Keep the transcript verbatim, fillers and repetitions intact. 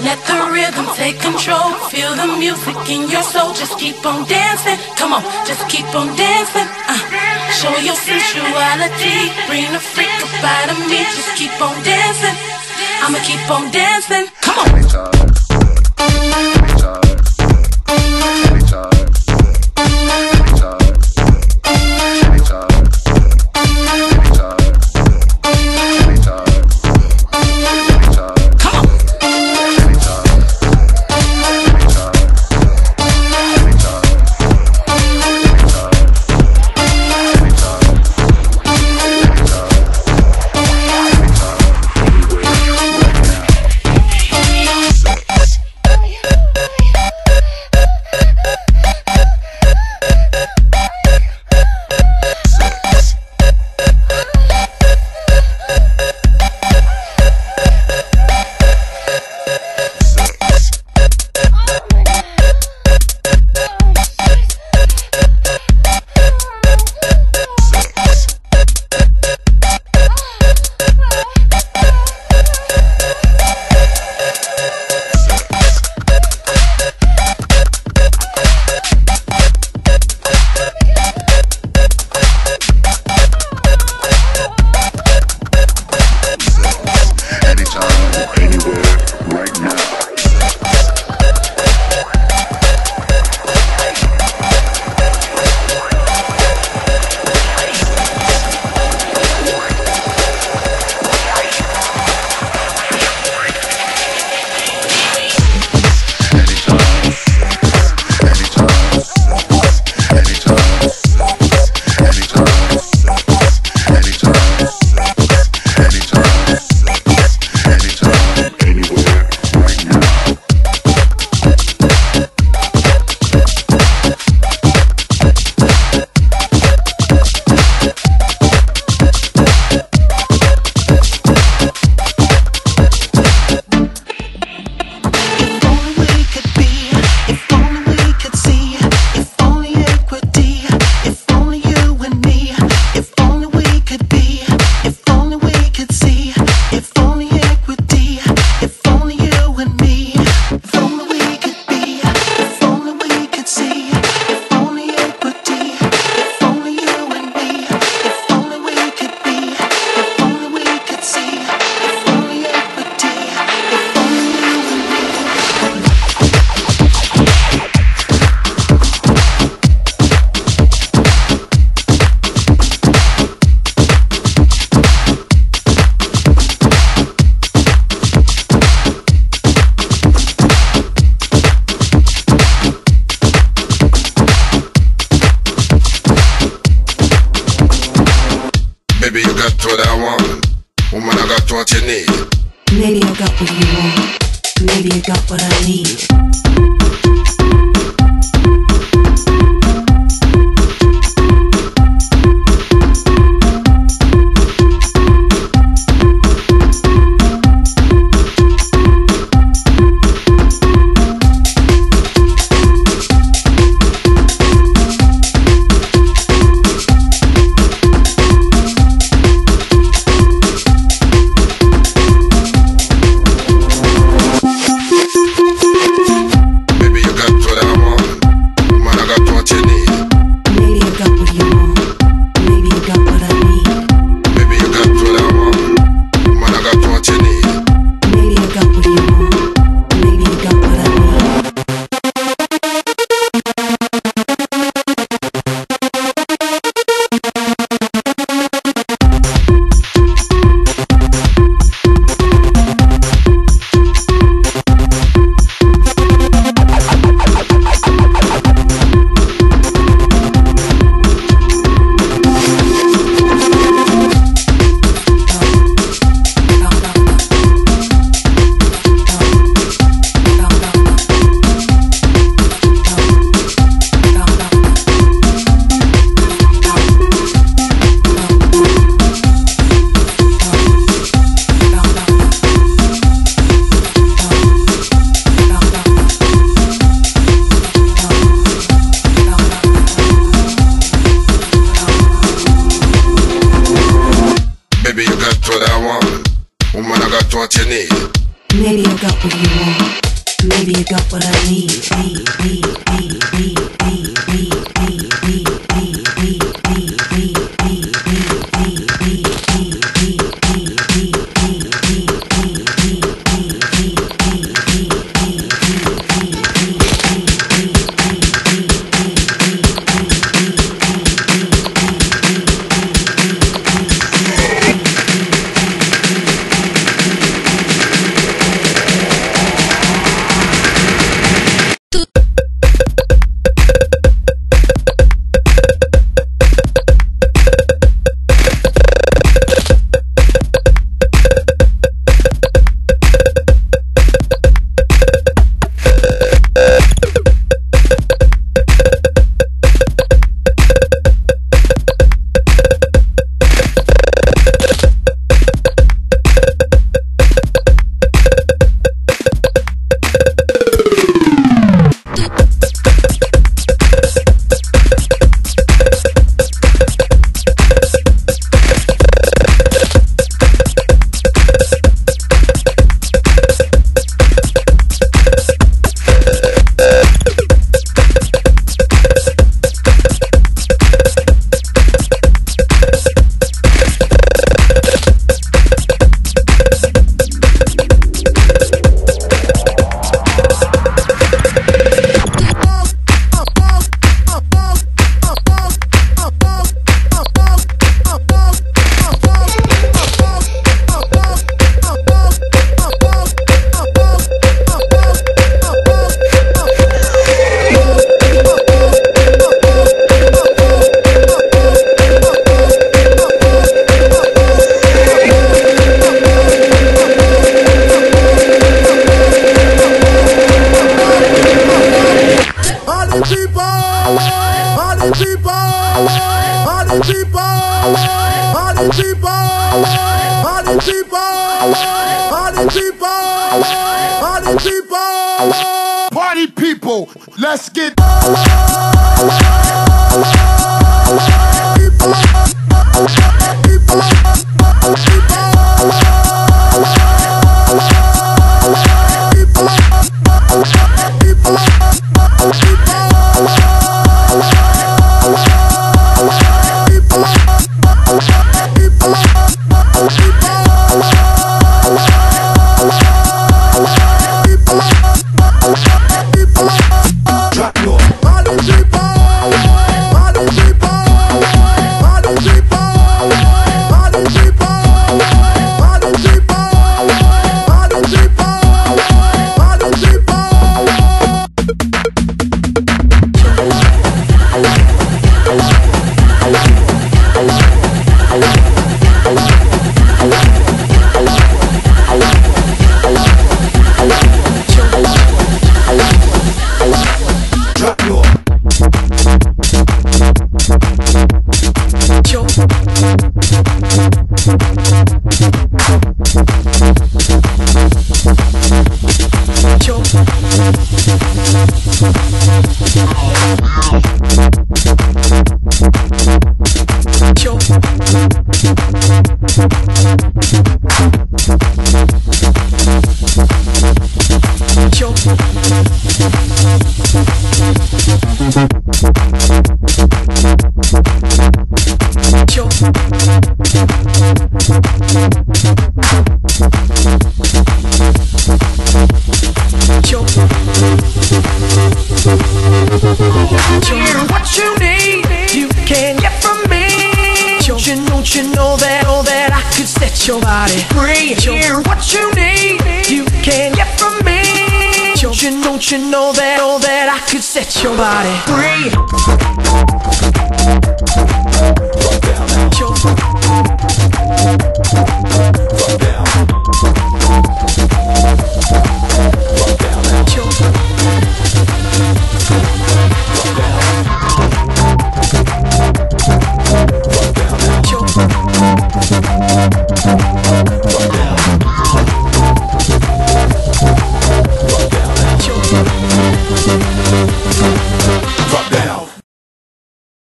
Let the rhythm take control. Feel the music in your soul. Just keep on dancing. Come on, just keep on dancing. Uh, show your sensuality. Bring the freak up out of me. Just keep on dancing. I'ma keep on dancing. Come on. Baby, you got what I want. Woman, I got what you need. Maybe I got what you want. Maybe I got what I need. Baby, you got what I want. Woman, I got what you need. Maybe I got what you want. Maybe I got what I need. Need, need, need, need, need, need, need, need, need, need, need, need, need, need, need, Party people, let's get what you need, you can get from me. Don't you, don't you know that, oh, that I could set your body free. Hear what you need, you can get from me. Don't you, don't you know that, oh, that I could set your body free. Rock down.